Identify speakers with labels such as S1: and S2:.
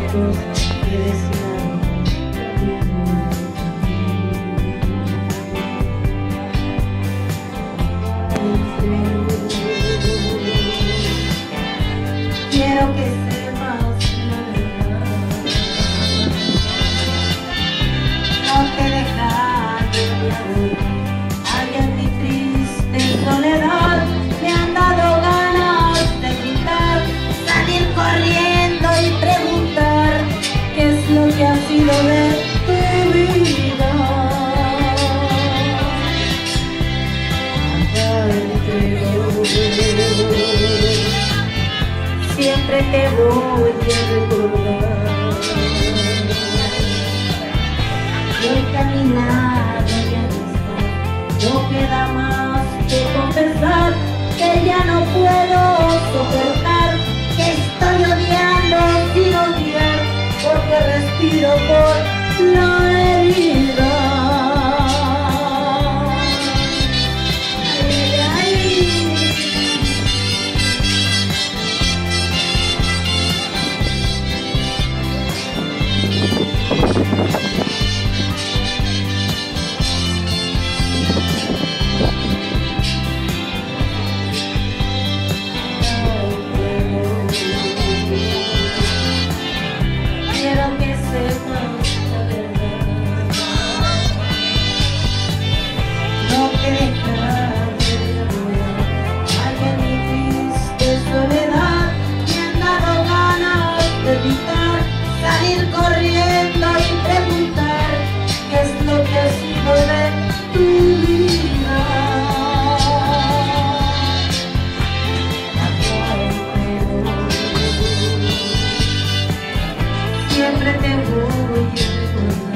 S1: secretos que deseamos. Quiero que sepas la verdad. No te dejaré de amor. Allá en mi triste soledad me han dado ganas de gritar, salir corriendo y preguntar qué es lo que ha sido de tu vida. Siempre te voy a recordar. El caminar ya no está, no queda más que confesar que ya no puedo soportar, que estoy odiando sin odiar, porque respiro por la herida. Quiero que sepas la verdad. No te dejaré de amar. Allá en mi triste soledad me han dado ganas de gritar, salir corriendo y preguntar qué es lo que ha sido de tu vida. Siempre te voy a recordar.